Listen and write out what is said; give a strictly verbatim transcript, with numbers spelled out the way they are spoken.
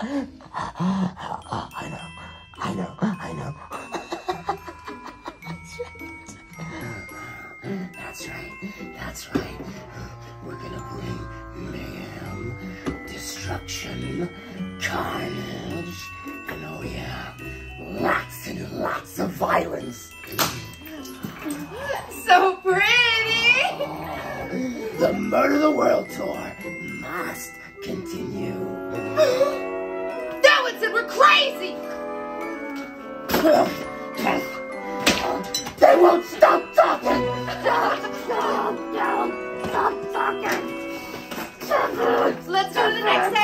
I know, I know, I know. That's right, that's right. We're gonna bring mayhem, destruction, carnage, and oh yeah, lots and lots of violence. So pretty! The Murder the World tour must continue. That one said we're crazy! They won't stop talking! Stop, stop, stop, stop talking! Let's go to the next